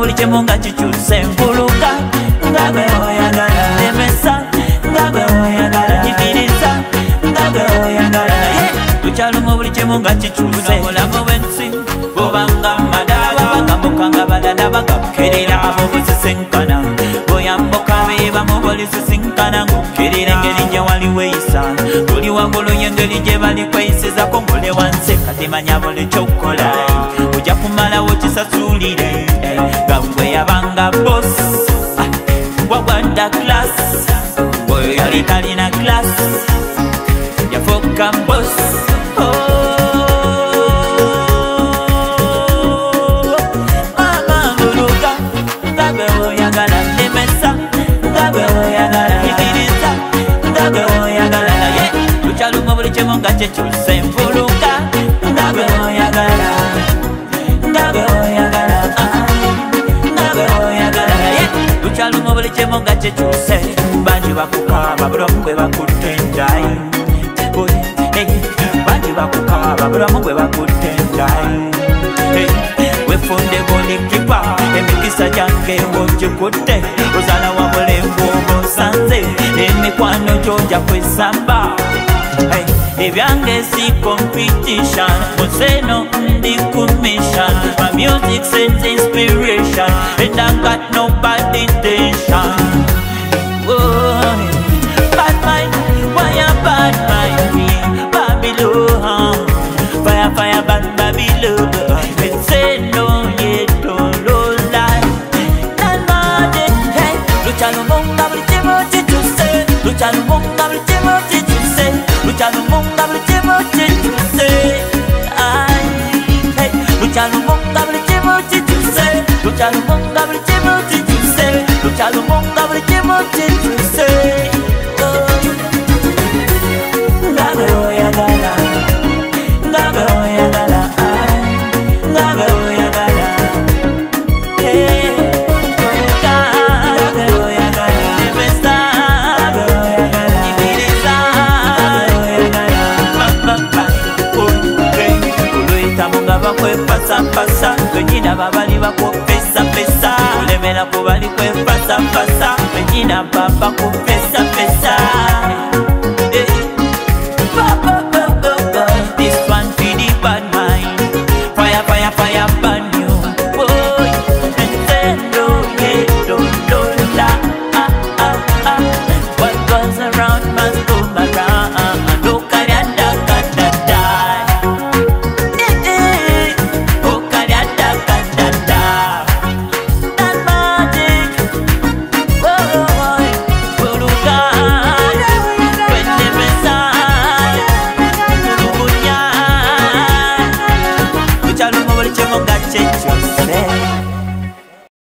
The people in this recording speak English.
buli kimu nga kikyuse Nvuluga nga gwe oyagala lemesa nga gwe oyagala nyigiriza nga gwe oyagala naye tukyalumu buli kimu nga kikyuse obulamu bw'ensi bubanga madala bagamuka nga balala bagabukerera abo busisinkana boyambuka beebamu bolisisinkana ng'okkerera engeri gye wali weeyisa buli waggulu y'engeri gye bali kweyisizako ng'ole wansi kati manya buli ky'okkola ojja kumalawo kisasulire nga bwe yabanga boss wagwadda class oyo yali talina class yafuuka boss tukyalumu buli kimu nga kikyuse Nvuluga nga gwe oyagala nga gwe oyagala nga gwe oyagala naye tukyalumu buli kimu nga kikyuse bangi bakukaaba bulamu bwe bakutte endayi bangi bakukaaba bulamu bwe bakutte endayi wefunde golikipa emikisa gyange ng'ogikutte ozala wabula envuuba osanze emikwano gy'ojja kwesamba ebyange si competition museno ndi commission my music sends inspiration and I got nobody tension bad mind why a bad mind Babylon fire fire bad Babylon say no yet don't lie not mad hey luchalumunga buli kimu kikyuse luchalumunga buli kimu kikyuse luchalumunga buli kimu kikyuse luchalumunga buli kimu kikyuse luchalumunga buli kimu kikyuse luchalumunga buli kimu kikyuse nga gwe oyagala nga gwe oyagala nga gwe oyagala nga gwe oyagala lemesa nga gwe oyagala nyigiriza oluyitamu nga bakwepasapasa benyina babali bakwopesapesa olemera ku bali kwepasapasa benyina baba